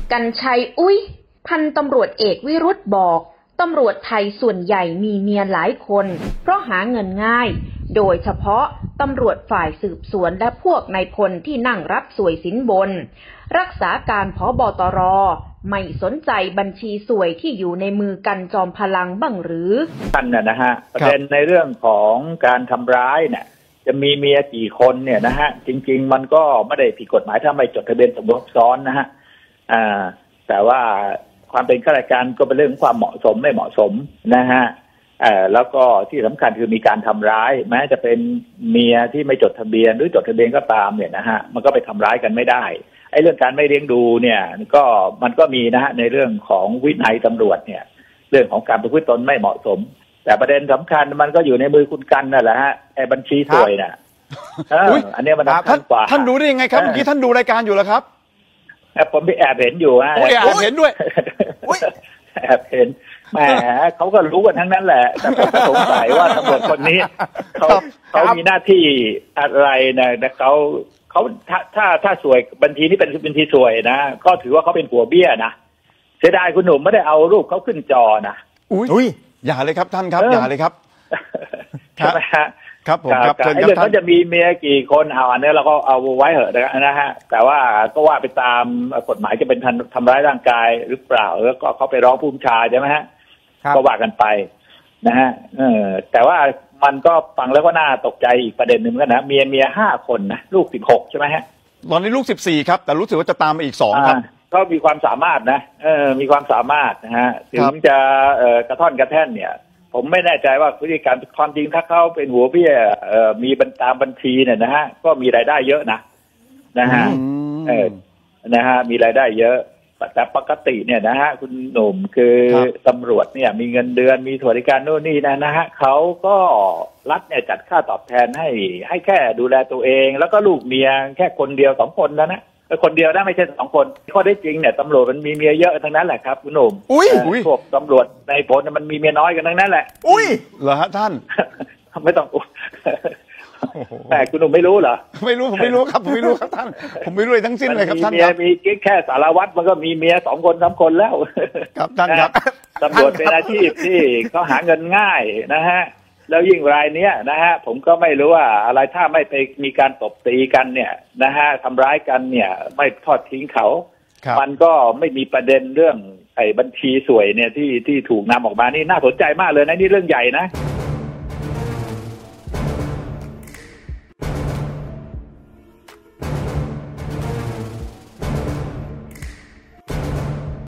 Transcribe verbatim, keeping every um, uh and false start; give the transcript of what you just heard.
กรรชัยอุ้ยพันตำรวจเอกวิรุธบอกตำรวจไทยส่วนใหญ่มีเมียหลายคนเพราะหาเงินง่ายโดยเฉพาะตำรวจฝ่ายสืบสวนและพวกนายพลที่นั่งรับสวยสินบนรักษาการผบตรไม่สนใจบัญชีสวยที่อยู่ในมือกันจอมพลังบ้างหรือท่านน่ะนะฮะประเด็นในเรื่องของการทำร้ายเนี่ยจะมีเมียกี่คนเนี่ยนะฮะจริงๆมันก็ไม่ได้ผิดกฎหมายถ้าไม่จดทะเบียนสมรสซ้อนนะฮะอ่าแต่ว่าความเป็นข้าราชการก็เป็นเรื่องความเหมาะสมไม่เหมาะสมนะฮะเอ่อแล้วก็ที่สำคัญคือมีการทำร้ายแม้จะเป็นเมียที่ไม่จดทะเบียนหรือจดทะเบียนก็ตามเนี่ยนะฮะมันก็ไปทำร้ายกันไม่ได้ไอ้เรื่องการไม่เลี้ยงดูเนี่ยก็มันก็มีนะฮะในเรื่องของวินัยตำรวจเนี่ยเรื่องของการประพฤติตนไม่เหมาะสมแต่ประเด็นสำคัญมันก็อยู่ในมือคุณกันนั่นแหละฮะไอ้บัญชีสวยน่ะอันนี้มันสำคัญกว่าท่านดูได้ยังไงครับเมื่อกี้ท่านดูรายการอยู่แล้วครับผมไปแอบเห็นอยู่ฮะแอบเห็นด้วยแอบเห็นแหมเขาก็รู้กันทั้งนั้นแหละแต่ผมสงสัยว่าตำรวจคนนี้เขาเขามีหน้าที่อะไรนะแต่เขาเขาถ้าถ้าถ้าสวยบัญชีนี้เป็นบัญชีสวยนะก็ถือว่าเขาเป็นหัวเบี้ยนะเสียดายคุณหนุ่มไม่ได้เอารูปเขาขึ้นจอนะอุ้ยอย่าเลยครับท่านครับอย่าเลยครับใช่ไหมฮะครับผมครับไอ้เรื่องเขาจะมีเมียกี่คนเอาอันนี้เราก็เอาไว้เหอะนะฮะแต่ว่าก็ว่าไปตามกฎหมายจะเป็นทำร้ายร่างกายหรือเปล่าแล้วก็เขาไปร้องผู้บัญชาใช่ไหมฮะก็ว่ากันไปนะฮะเออแต่ว่ามันก็ฟังแล้วก็น่าตกใจอีกประเด็นหนึ่งก็นะเมียเมียห้าคนนะลูกสิบหกใช่ไหมฮะตอนนี้ลูกสิบสี่ครับแต่รู้สึกว่าจะตามมาอีกสองครับก็มีความสามารถนะเออมีความสามารถนะฮะถึงจะเอ่อกระท่อนกระแท่นเนี่ยผมไม่แน่ใจว่าพฤติการความจริงถ้าเขาเป็นหัวเบี้ยเอ่อมีบัญตามบัญชีเนี่ยนะฮะก็มีรายได้เยอะนะนะฮะเออนะฮะมีรายได้เยอะแต่ปกติเนี่ยนะฮะคุณหนุ่มคือตำรวจเนี่ยมีเงินเดือนมีสวัสดิการโน่นนี่นะนะฮะเขาก็รัฐเนี่ยจัดค่าตอบแทนให้ให้แค่ดูแลตัวเองแล้วก็ลูกเมียแค่คนเดียวสองคนนะนะคนเดียวนะไม่ใช่สองคนข้อได้จริงเนี่ยตำรวจมันมีเมียเยอะทั้งนั้นแหละครับคุณหนุ่มอุ้ยพวกตำรวจในพลมันมีเมียน้อยกันทั้งนั้นแหละอุ้ยเหรอฮะท่านไม่ต้องแต่คุณหนุ่มไม่รู้เหรอไม่รู้ผมไม่รู้ครับผมไม่รู้ครับท่านผมไม่รู้เลยทั้งสิ้นเลยครับท่านมีมีแค่สารวัตรมันก็มีเมียสองคนสามคนแล้วครับท่านครับตำรวจเป็นอาชีพที่เขาหาเงินง่ายนะฮะแล้วยิ่งรายเนี้ยนะฮะผมก็ไม่รู้ว่าอะไรถ้าไม่ไปมีการตบตีกันเนี่ยนะฮะทำร้ายกันเนี่ยไม่ทอดทิ้งเขามันก็ไม่มีประเด็นเรื่องไอ้บัญชีสวยเนี่ยที่ที่ถูกนำออกมานี่น่าสนใจมากเลยนะนี่เรื่องใหญ่นะ